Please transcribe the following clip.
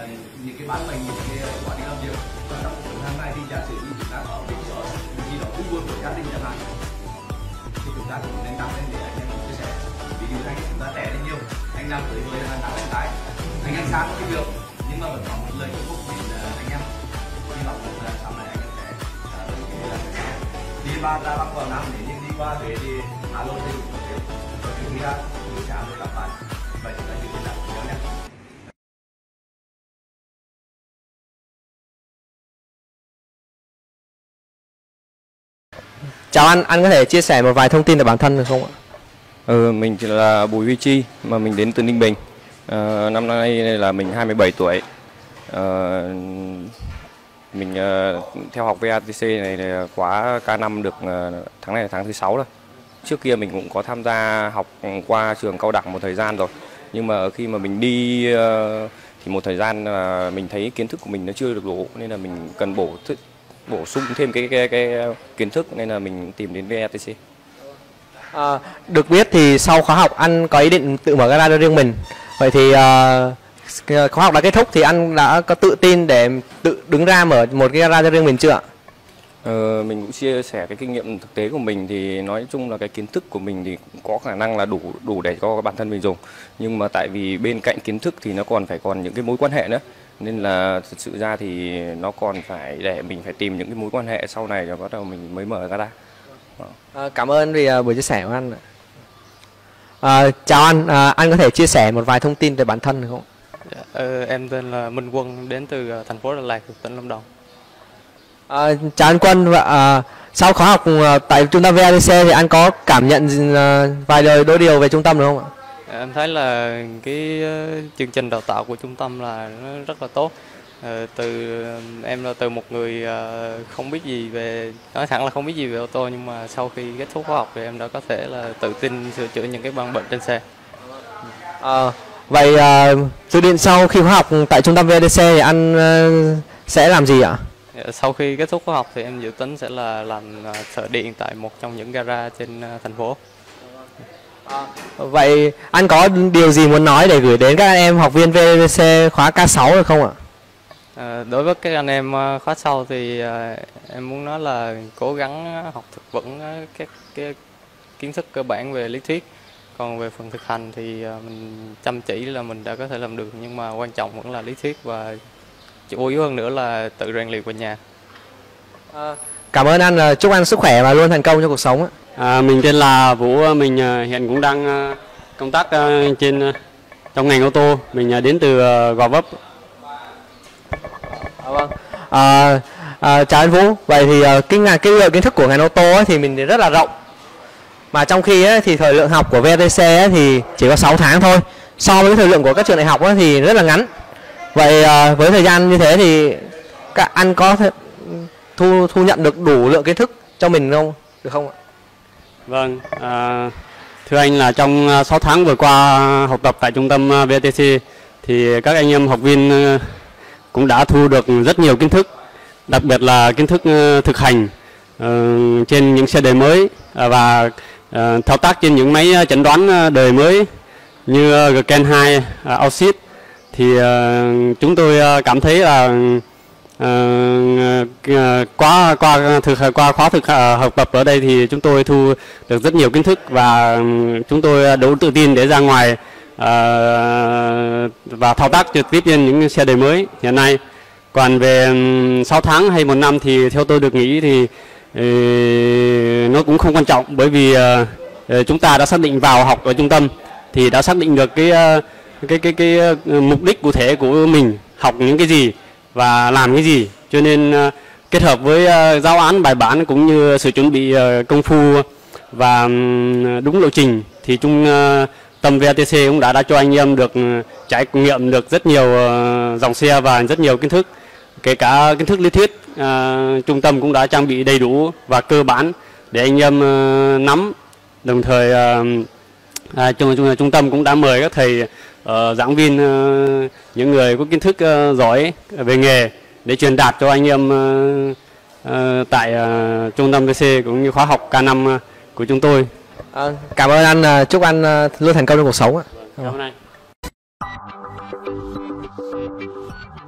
những cái bán mệnh, những cái quá trình làm việc. Và trong cuộc sống hàng ngày thì giả sử như chúng ta có cái gì đó vui buồn của gia đình chẳng hạn, thì chúng ta cũng nên đăng lên để anh em chia sẻ. Ví dụ anh chúng ta trẻ lên nhiều, anh làm tới 10 là đăng lên cái anh sang có cái việc nhưng mà vẫn có một lời chúc phúc đến anh em. Hy vọng là sau này anh em sẽ đi ba ra Bắc Quảng Nam, để nhưng đi qua Huế thì Hà Nội thì cũng có và khi ra buổi sáng với các bạn và chúng ta chỉ liên lạc với nhau nhé. Chào anh có thể chia sẻ một vài thông tin về bản thân được không ạ? Mình chỉ là Bùi Huy Chi, mà mình đến từ Ninh Bình. Năm nay là mình 27 tuổi. Mình theo học VATC này thì khóa K5 được tháng này là tháng thứ 6 rồi. Trước kia mình cũng có tham gia học qua trường cao đẳng một thời gian rồi. Nhưng mà khi mà mình đi thì một thời gian mình thấy kiến thức của mình nó chưa được đủ, nên là mình cần bổ sung thêm cái kiến thức, nên là mình tìm đến VATC. Được biết thì sau khóa học anh có ý định tự mở gara cho riêng mình. Vậy thì khóa học đã kết thúc thì anh đã có tự tin để tự đứng ra mở một cái gara cho riêng mình chưa ạ? Mình cũng chia sẻ cái kinh nghiệm thực tế của mình, thì nói chung là cái kiến thức của mình thì cũng có khả năng là đủ để cho bản thân mình dùng. Nhưng mà tại vì bên cạnh kiến thức thì nó còn phải những cái mối quan hệ nữa. Nên là thực sự ra thì nó còn phải để mình phải tìm những cái mối quan hệ sau này rồi bắt đầu mình mới mở gara. Cảm ơn vì buổi chia sẻ của anh. Chào anh có thể chia sẻ một vài thông tin về bản thân được không? Em tên là Minh Quân, đến từ thành phố Đà Lạt, tỉnh Lâm Đồng. Chào anh Quân, sau khóa học tại trung tâm VATC thì anh có cảm nhận vài lời đôi điều về trung tâm được không ạ? Em thấy là cái chương trình đào tạo của trung tâm là nó rất là tốt. Em là từ một người không biết gì về, nói thẳng là không biết gì về ô tô, nhưng mà sau khi kết thúc khóa học thì em đã có thể là tự tin sửa chữa những cái băng bệnh trên xe. Vậy dự định sau khi khóa học tại trung tâm VATC thì anh sẽ làm gì ạ? Sau khi kết thúc khóa học thì em dự tính sẽ là làm thợ điện tại một trong những gara trên thành phố. Vậy anh có điều gì muốn nói để gửi đến các em học viên VATC khóa K6 được không ạ? Đối với các anh em khóa sau thì em muốn nói là cố gắng học thực vững các cái kiến thức cơ bản về lý thuyết. Còn về phần thực hành thì mình chăm chỉ là mình đã có thể làm được, nhưng mà quan trọng vẫn là lý thuyết, và chủ yếu hơn nữa là tự rèn luyện ở nhà. Cảm ơn anh, chúc anh sức khỏe và luôn thành công trong cuộc sống. Mình tên là Vũ, mình hiện cũng đang công tác trong ngành ô tô. Mình đến từ Gò Vấp. Chào anh Vũ. Vậy thì cái lượng kiến thức của ngành ô tô thì mình rất là rộng. Mà trong khi thì thời lượng học của VATC thì chỉ có 6 tháng thôi. So với cái thời lượng của các trường đại học thì rất là ngắn. Vậy với thời gian như thế thì các anh có thể thu nhận được đủ lượng kiến thức cho mình không? Được không ạ? Vâng, thưa anh là trong 6 tháng vừa qua học tập tại trung tâm VATC thì các anh em học viên cũng đã thu được rất nhiều kiến thức, đặc biệt là kiến thức thực hành trên những xe đời mới và thao tác trên những máy chẩn đoán đời mới như Gen 2, Auxit. Thì chúng tôi cảm thấy là qua khóa thực học tập ở đây thì chúng tôi thu được rất nhiều kiến thức, và chúng tôi đủ tự tin để ra ngoài và thao tác trực tiếp trên những xe đời mới hiện nay. Còn về 6 tháng hay 1 năm thì theo tôi được nghĩ thì nó cũng không quan trọng, bởi vì chúng ta đã xác định vào học ở trung tâm thì đã xác định được cái mục đích cụ thể của mình, học những cái gì và làm cái gì. Cho nên kết hợp với giáo án bài bản cũng như sự chuẩn bị công phu và đúng lộ trình thì trung tâm VATC cũng đã cho anh em được trải nghiệm được rất nhiều dòng xe và rất nhiều kiến thức, kể cả kiến thức lý thuyết. Trung tâm cũng đã trang bị đầy đủ và cơ bản để anh em nắm. Đồng thời trung tâm cũng đã mời các thầy giảng viên, những người có kiến thức giỏi về nghề để truyền đạt cho anh em tại trung tâm VC cũng như khóa học K5 của chúng tôi. Cảm ơn anh, chúc anh luôn thành công trong cuộc sống ạ. Cảm ơn anh.